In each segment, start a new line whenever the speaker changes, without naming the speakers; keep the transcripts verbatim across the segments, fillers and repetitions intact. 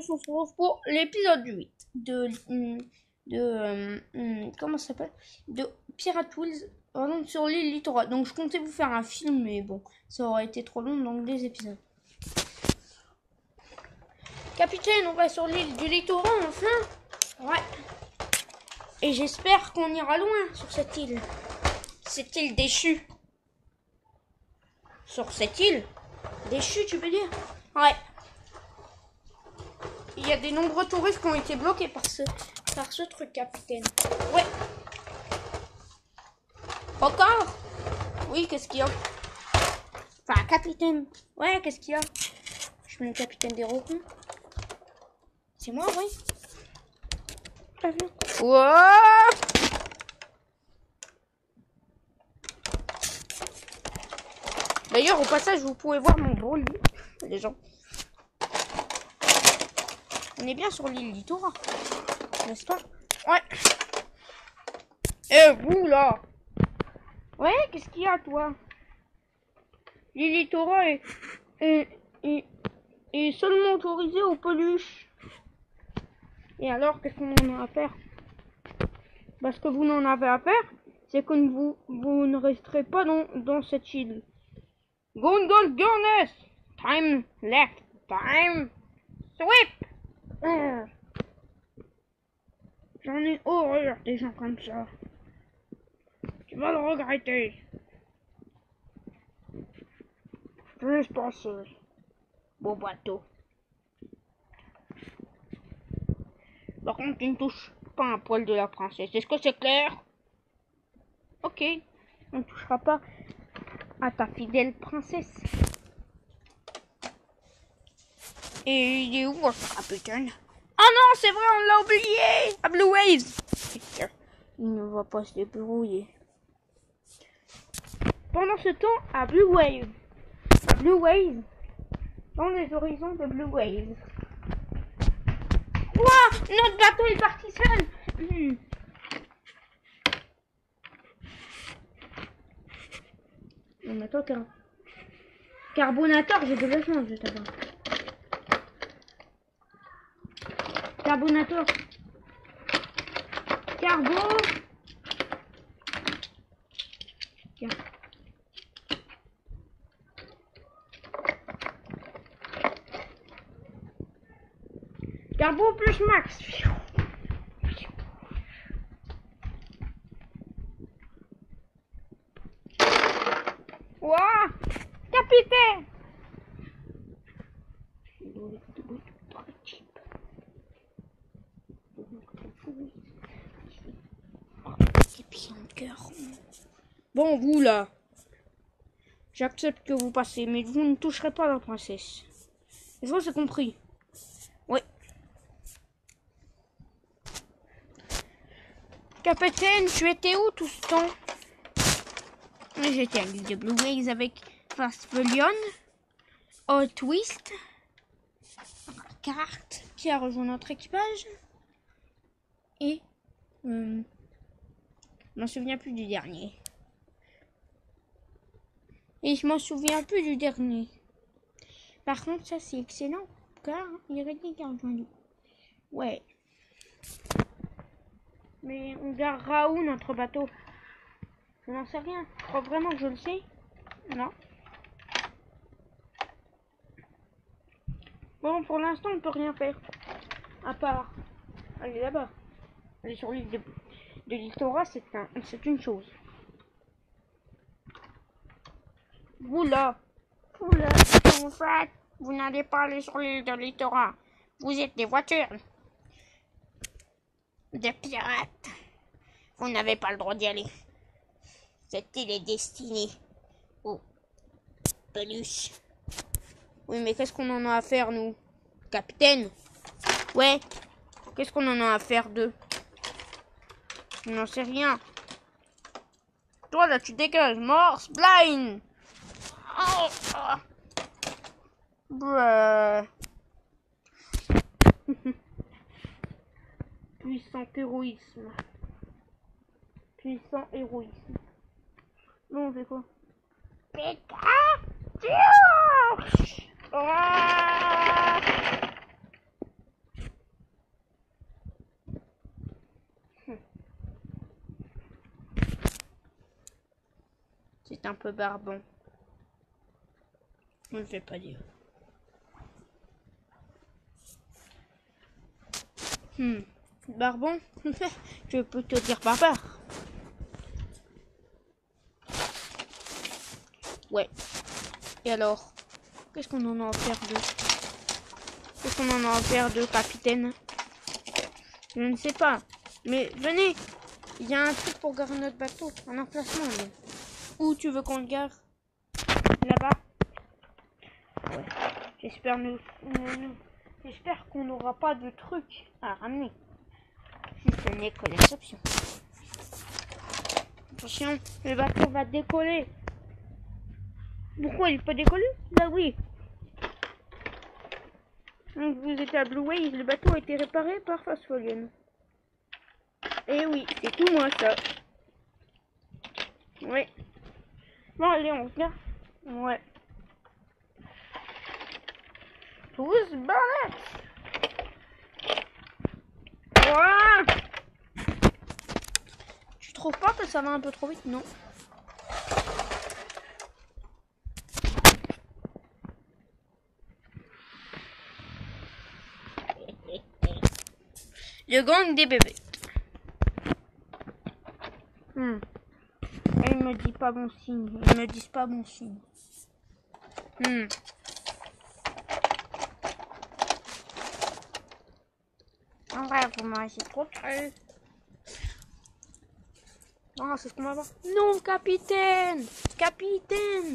on se retrouve pour l'épisode huit de... de euh, hum, comment ça s'appelle, de Pirate Wheels pardon, sur l'île Littoral. Donc je comptais vous faire un film, mais bon, ça aurait été trop long, donc des épisodes. Capitaine, on va sur l'île du Littoral, enfin. Ouais. Et j'espère qu'on ira loin sur cette île. Cette île déchue. Sur cette île déchue, tu veux dire? Ouais. Il y a des nombreux touristes qui ont été bloqués par ce, par ce truc, capitaine. Ouais. Encore? Oui, qu'est-ce qu'il y a? Enfin, capitaine. Ouais, qu'est-ce qu'il y a? Je suis le capitaine des recons. C'est moi, oui. T'as vu? Wow! D'ailleurs, au passage, vous pouvez voir mon beau lit, les gens. On est bien sur l'île Littoral, n'est-ce pas? Ouais. Et vous, là? Ouais, qu'est-ce qu'il y a, toi? L'île Littoral est, est, est, est seulement autorisée aux peluches. Et alors, qu'est-ce qu'on en a à faire? Parce que vous n'en avez à faire, c'est que vous, vous ne resterez pas dans, dans cette île. Gondol Gurness! Time left. Time sweep! Oh. J'en ai horreur des gens comme ça. Tu vas le regretter. Je laisse passer. Beau bateau. Par contre, tu ne touches pas un poil de la princesse. Est-ce que c'est clair? Ok. On ne touchera pas à ta fidèle princesse. Et il est où votre capitaine? Ah non, c'est vrai, on l'a oublié! À Blue Waves! Il ne va pas se débrouiller. Pendant ce temps, à Blue Wave. À Blue Wave. Dans les horizons de Blue Wave. Ouah! Notre bateau est parti seul! Mmh. Non mais toi, car... Carbonator, j'ai de chance de t'avoir. Carbonator. Carbo. Tiens. Carbo plus max. Ouah! Capitaine! Bon, vous là, j'accepte que vous passez, mais vous ne toucherez pas la princesse. Est-ce que c'est compris? Oui. Capitaine, tu étais où tout ce temps? J'étais à l'île de Blue Waves avec Fastfolion, Hot Twist, Carte qui a rejoint notre équipage et euh, je m'en souviens plus du dernier. Et je m'en souviens plus du dernier. Par contre, ça c'est excellent car il y a quelqu'un qui a rejoint nous. Ouais. Mais on gardera où notre bateau? Je n'en sais rien. Je crois vraiment que je le sais? Non. Bon, pour l'instant, on ne peut rien faire. À part aller là-bas. Aller sur l'île de, de Littoral, c'est un, c'est une chose. Vous là, vous là, qu'est-ce que vous faites? Vous n'allez pas aller sur l'île de Littoral. Vous êtes des voitures. Des pirates. Vous n'avez pas le droit d'y aller. Cette île est destinée aux peluches. Oui, mais qu'est-ce qu'on en a à faire, nous? Capitaine? Ouais. Qu'est-ce qu'on en a à faire d'eux? Je n'en sais rien. Toi, là, tu dégages. Morse, blind. Oh, oh. Bruh. Puissant héroïsme. Puissant héroïsme. Bon, on fait quoi? Pikachu! Oh! est un peu barbant. Je ne vais pas dire. Hmm. Barbon? Je peux te dire barbare. Ouais. Et alors? Qu'est-ce qu'on en a à faire de... Qu'est-ce qu'on en a à faire de, capitaine? Je ne sais pas. Mais venez. Il y a un truc pour garer notre bateau. Un emplacement. Mais... Où tu veux qu'on le gare? Là-bas? Ouais. J'espère nous... nous, nous... J'espère qu'on n'aura pas de trucs à ramener. Si ce n'est que l'exception. Attention, le bateau va décoller. Pourquoi il peut décoller? Bah oui. Donc vous êtes à Blue Wave, le bateau a été réparé par Fastfolion. Et oui, c'est tout moi ça. Ouais. Bon allez, on se gare. Ouais. Tous barrettes. Ouah. Tu trouves pas que ça va un peu trop vite? Non. Le gang des bébés. Hmm. Et ils me disent pas bon signe. Ils me disent pas bon signe. Hmm. En vrai, vous m'avez trop cru. Ah, c'est ce qu'on va voir. Non, capitaine! Capitaine!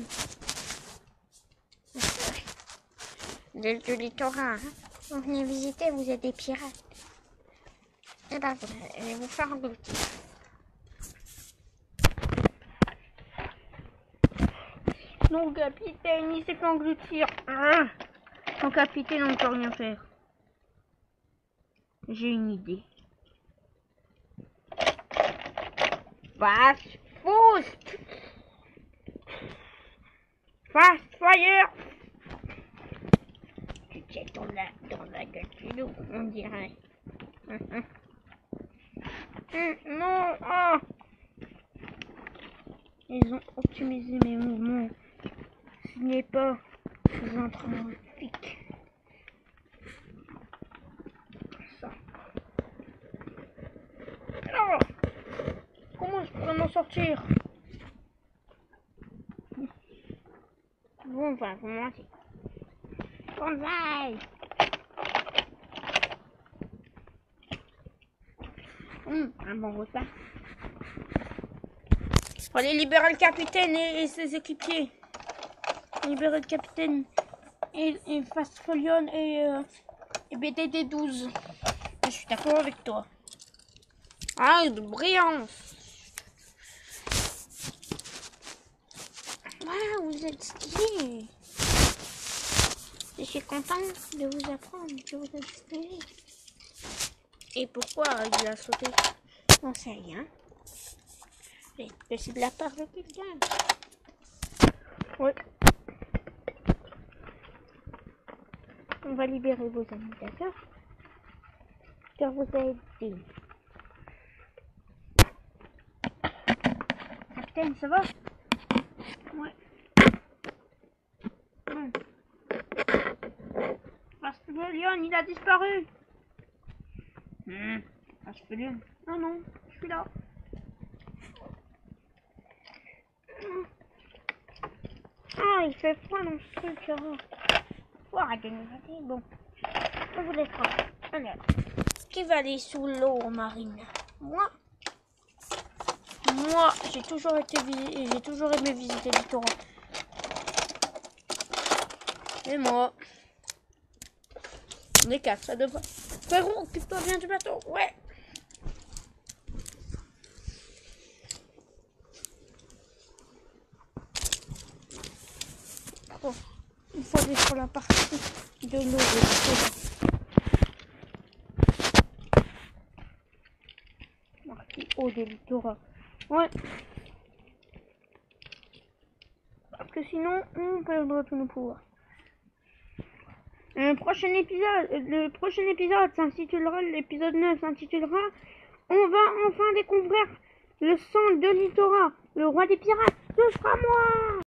De, du littoral. Hein? Vous venez visiter, vous êtes des pirates. Eh ben, vous allez vous faire engloutir. Non, capitaine, il s'est fait engloutir. Ah, sans capitaine, on ne peut rien faire. J'ai une idée. Fast Boost! Fast Fire! Tu tiens dans la, dans la gueule du loup, on dirait. Hum, hum. Hum, non! Oh. Ils ont optimisé mes mouvements. Ce n'est pas des entraînements graphiques. Ça. Alors, comment je pourrais m'en sortir? Bon, enfin, vous mentez. Bonsaï! Hum, un bon repas. Faut aller libérer le capitaine et, et ses équipiers. Libérer le capitaine et, et Fastfolion et, euh, et B D D douze. Je suis d'accord avec toi. Ah, de brillance. Ah, vous êtes stylé. Je suis content de vous apprendre que vous êtes stylé. Et pourquoi il a sauté? On sait rien. Mais c'est de la part de quelqu'un. Oui. On va libérer vos amis, d'accord? Car vous avez dit. Capitaine, ça va? Ouais. Bon. Fastfolion, il a disparu. Hmm. Fastfolion. Non, non, je suis là. Ah, il fait froid dans ce truc. Oh. Faut arrêter de nous fatiguer. Bon, on vous laissera. Alors, qui va aller sous l'eau marine? Moi. Moi, j'ai toujours été j'ai toujours aimé visiter le littoral. Et moi. Les quatre, ça devrait. Frérot, occupe-toi bien du bateau. Ouais. Bon, il faut aller sur la partie de l'eau de littoral. Partie haut de littoral. Ouais. Parce que sinon, on perdra tous nos pouvoirs. Le prochain épisode, le prochain épisode s'intitulera, l'épisode neuf s'intitulera On va enfin découvrir le sang de Litora, le roi des pirates, ce sera moi!